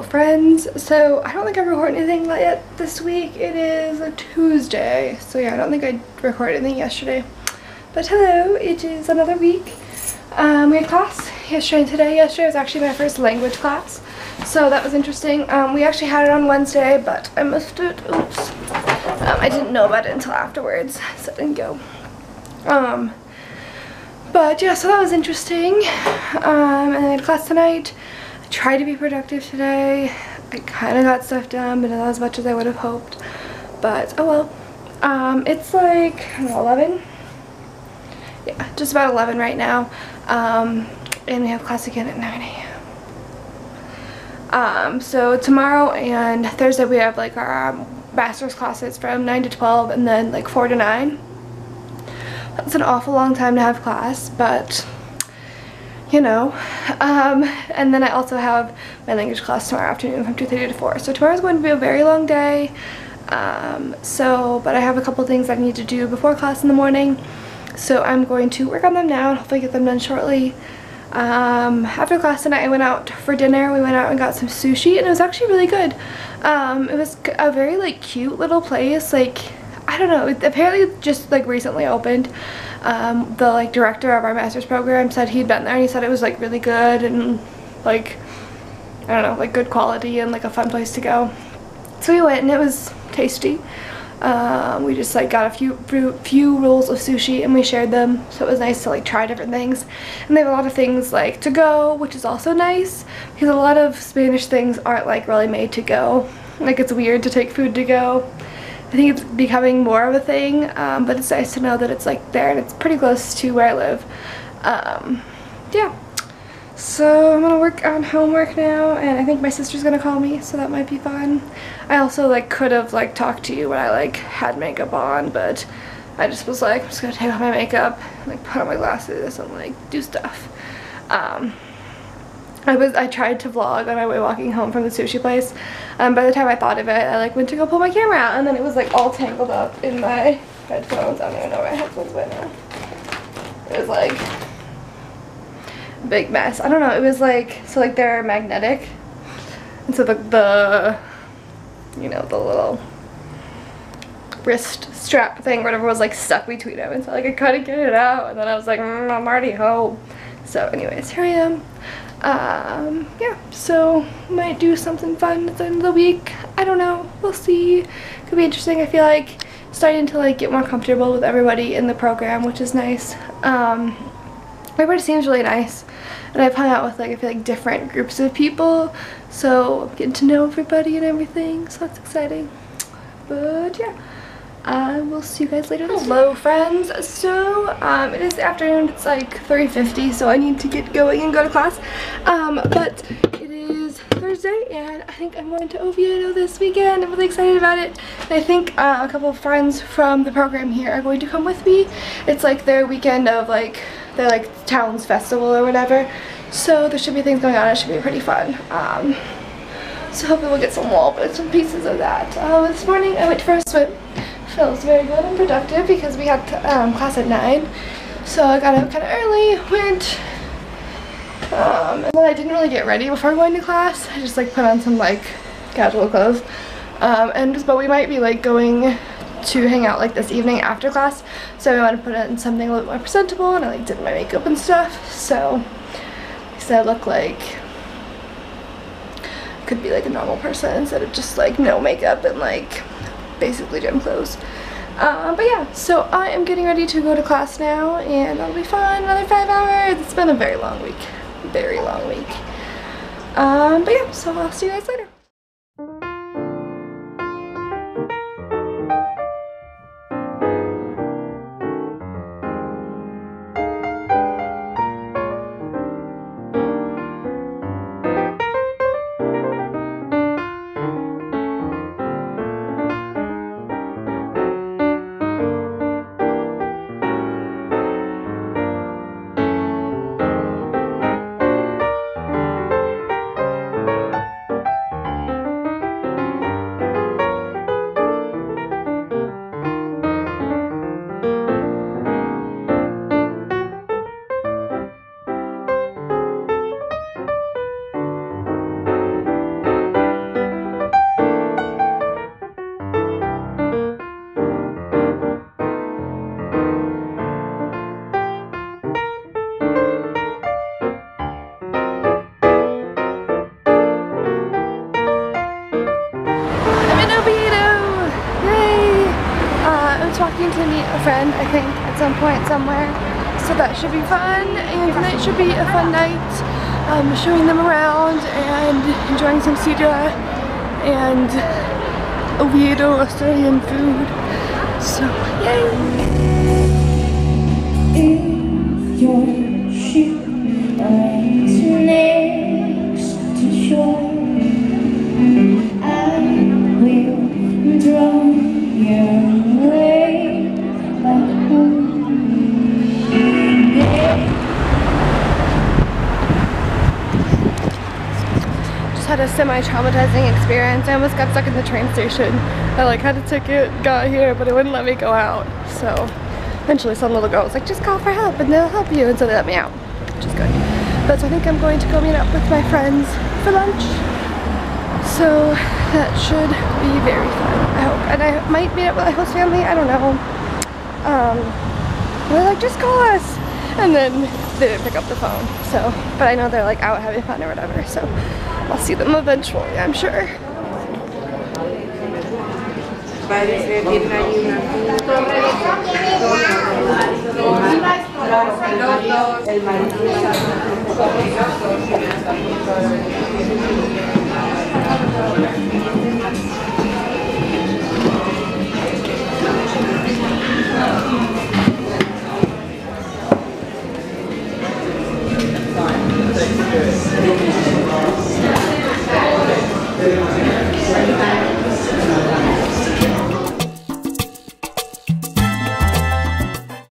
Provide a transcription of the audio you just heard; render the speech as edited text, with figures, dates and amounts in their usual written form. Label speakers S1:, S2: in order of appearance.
S1: friends. So I don't think I recorded anything yet this week. It is a Tuesday, so yeah, I don't think I recorded anything yesterday. But hello, it is another week. We had class yesterday and today. Yesterday was actually my first language class, so that was interesting. We actually had it on Wednesday, but I missed it. Oops. I didn't know about it until afterwards, so I didn't go. But yeah, so that was interesting. And then I had class tonight. I tried to be productive today. I kind of got stuff done, but not as much as I would have hoped. But oh well. It's like, I don't know, 11? Yeah, just about 11 right now. And we have class again at 9 a.m. So tomorrow and Thursday we have like our master's classes from 9 to 12 and then like 4 to 9. That's an awful long time to have class, but you know. And then I also have my language class tomorrow afternoon from 2:30 to 4. So tomorrow's going to be a very long day. But I have a couple things I need to do before class in the morning. So I'm going to work on them now and hopefully get them done shortly. After class tonight I went out for dinner. We went out and got some sushi and it was actually really good. It was a very like cute little place. Like, I don't know, it apparently just like recently opened. The like director of our master's program said he'd been there and he said it was like really good and like, I don't know, like good quality and like a fun place to go. So we went and it was tasty. We just like got a few rolls of sushi and we shared them, so it was nice to like try different things. And they have a lot of things like to go, which is also nice because a lot of Spanish things aren't like really made to go. Like, it's weird to take food to go. I think it's becoming more of a thing, but it's nice to know that it's like there and it's pretty close to where I live. Yeah, so I'm gonna work on homework now and I think my sister's gonna call me, so that might be fun. I also like could have like talked to you when I like had makeup on, but I just was like, I'm just gonna take off my makeup, like put on my glasses and like do stuff. I tried to vlog on my way walking home from the sushi place. By the time I thought of it, I like went to go pull my camera out and then it was like all tangled up in my headphones. I don't even know where my headphones went now. It was like a big mess. I don't know, it was like, so like they're magnetic. And so the you know, the little wrist strap thing, whatever, was like stuck between them. And so like I couldn't get it out and then I was like, I'm already home. So anyways, here I am. Yeah, so might do something fun at the end of the week. I don't know, we'll see. Could be interesting. I feel like starting to like get more comfortable with everybody in the program, which is nice. Everybody seems really nice and I've hung out with like, I feel like different groups of people, so I'm getting to know everybody and everything, so that's exciting. But yeah, I will see you guys later. Hello friends, so it is the afternoon, it's like 3:50, so I need to get going and go to class. But it is Thursday and I think I'm going to Oviedo this weekend. I'm really excited about it. And I think a couple of friends from the program here are going to come with me. It's like their weekend of like their like town's festival or whatever, so there should be things going on. It should be pretty fun. So hopefully we'll get some wall bits and pieces of that. This morning I went for a swim. Feels very good and productive because we had class at 9, so I got up kind of early, went, and then I didn't really get ready before going to class. I just like put on some like casual clothes, but we might be like going to hang out like this evening after class, so I want to put in something a little more presentable, and I like did my makeup and stuff, so I look like I could be like a normal person instead of just like no makeup and like basically gym clothes. But yeah, so I am getting ready to go to class now and that'll be fun. Another 5 hours. It's been a very long week. Very long week. But yeah, so I'll see you guys later. to meet a friend, I think, at some point somewhere. So that should be fun, and tonight should be a fun night. Showing them around and enjoying some sidra and Oviedo Australian food. So, yay!
S2: If your ship lies next to shore, I will draw your way back home.
S1: Had a semi-traumatizing experience. I almost got stuck in the train station. I like had a ticket, got here, but it wouldn't let me go out. So eventually some little girl was like, just call for help and they'll help you, and so they let me out, which is good. But so I think I'm going to go meet up with my friends for lunch. So that should be very fun, I hope. And I might meet up with my host family, I don't know. They're like, just call us. And then they didn't pick up the phone. So, but I know they're like out having fun or whatever. So I'll see them eventually, I'm sure.